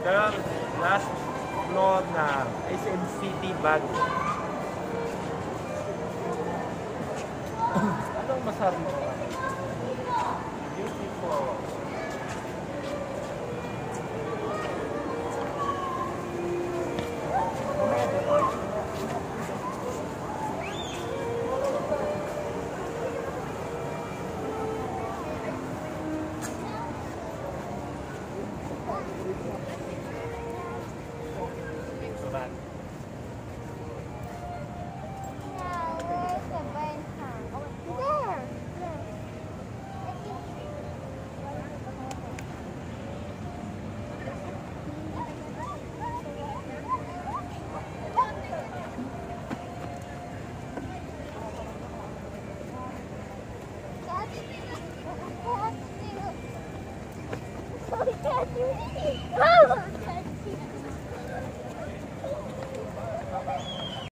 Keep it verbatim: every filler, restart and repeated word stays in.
Kaya last floor na S M City Bago. Anong masabi mo? Beautiful.